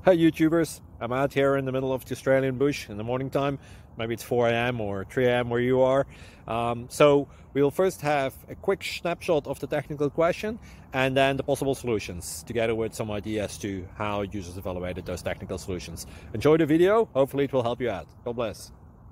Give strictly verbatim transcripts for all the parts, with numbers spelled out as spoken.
Hi YouTubers, I'm out here in the middle of the Australian bush in the morning time. Maybe it's four A M or three A M where you are. Um, so we'll first have a quick snapshot of the technical question and then the possible solutions, together with some ideas to how users evaluated those technical solutions. Enjoy the video, hopefully it will help you out. God bless.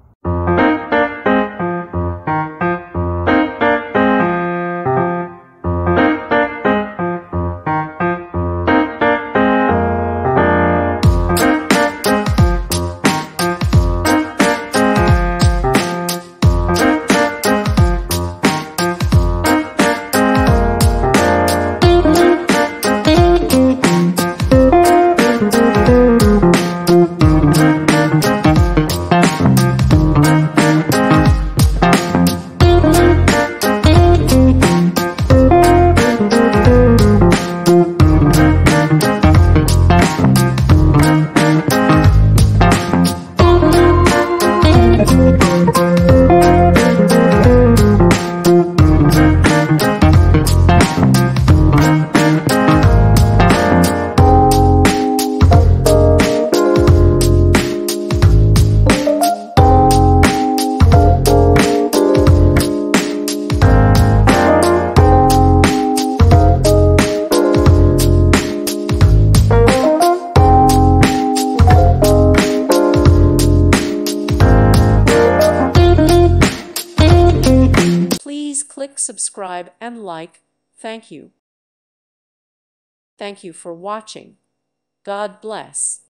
Please click subscribe and like. Thank you. Thank you for watching. God bless.